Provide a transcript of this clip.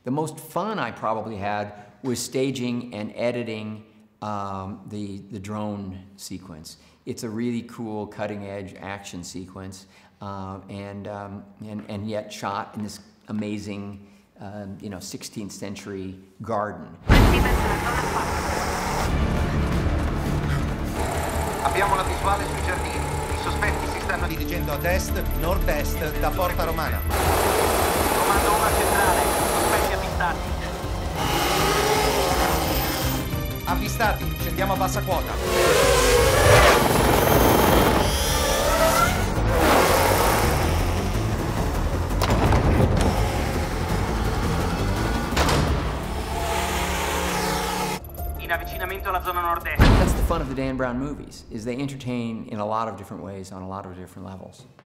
The most fun I probably had was staging and editing the drone sequence. It's a really cool, cutting-edge action sequence, and yet shot in this amazing, 16th century garden. Abbiamo la visuale sui giardini. I sospetti si stanno dirigendo ad est, nord-est da Porta Romana. Comando 1 centrale. Sospetti avvistati. Avvistati. Scendiamo a bassa quota. In avvicinamento alla zona nord-est. That's the fun of the Dan Brown movies, is they entertain in a lot of different ways on a lot of different levels.